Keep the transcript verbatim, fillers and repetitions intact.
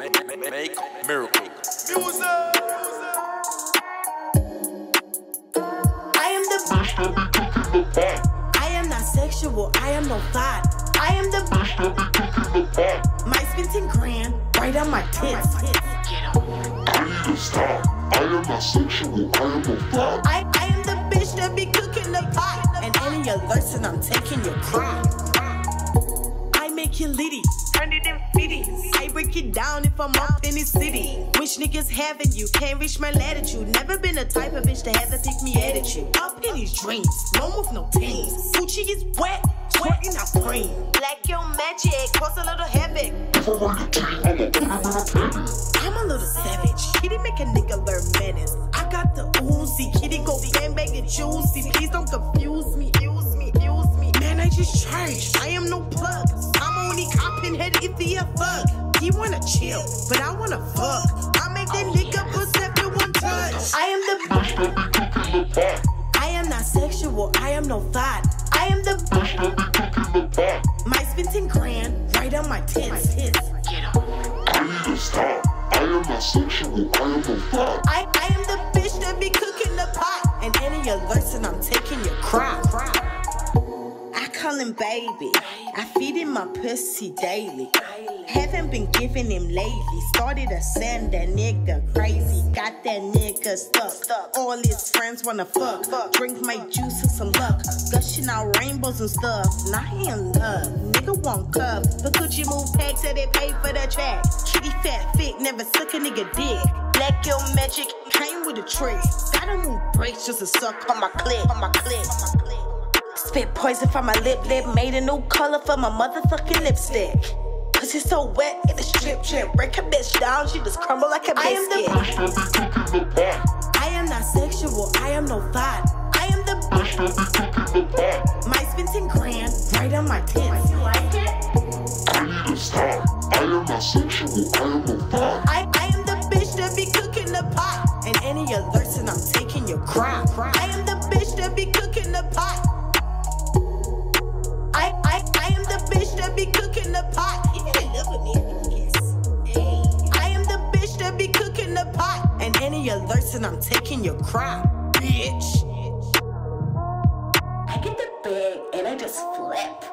make, make, make miracle. Music. I am the bitch that be cooking the pot. I am not sexual, I am no thought. I am the bitch that be cooking the pot. My spinning grand, right on my tits. I need to stop. I am not sexual, I am no thought. I, I am the bitch that be cooking the pot. And any alerts and I'm taking your crime. I make you litty, turn it in fitty. I break it down if I'm up in the city. Which niggas having you, can't reach my latitude. Never been the type of bitch to have to pick me attitude. Up in these dreams, no move, no teams. Gucci is wet, twerking out cream. Black your magic, cause a little heavy. I'm a little savage. Kitty make a nigga learn manners. I got the Uzi, kitty go fan bag and juicy. Please don't confuse me, use me, use me. Man, I just charged. I am no plug. I'm only copping head if he a fuck. He wanna chill, but I wanna fuck. I make that nigga pussy with one touch. I am the bitch that be cooking the pot. I am not sexual, I am no thought. I am the bitch that be cooking the pot. My spinning grand, right on my tits. I need to stop. I am not sexual, I am no thought. I, I am the bitch that be cooking the pot. And any alerts and I'm taking your crop. I call him baby. I feed him my pussy daily. Haven't been giving him lately. Started to send that nigga crazy. Got that nigga stuck. All his friends wanna fuck. Drink my juice for some luck. Gushing out rainbows and stuff. Now he in love. Nigga want cuff. But could you move packs so they pay for the track? Kitty fat fit, never suck a nigga dick. Black your magic came with a trick. Gotta move brakes just to suck on my clip. On my clip. On my clip. Spit poison from my lip lip. Made a new color for my motherfucking lipstick. Cause it's so wet, it is drip drip. Break a bitch down, she just crumble like a biscuit. I am the bitch that be cooking the pot. I am not sexual, I am no thought. I am the bitch that be cooking the pot. My spinning grand, right on my tits. You like it? I need to stop. I am not sexual, I am no thought. I, I am the bitch that be cooking the pot. And any alerts and I'm taking your crop. I am the bitch that be cooking the pot. I, I, I am the bitch that be cooking the pot. I am the bitch that be cooking the pot. And any alerts and I'm taking your crop, bitch. I get the bag and I just flip.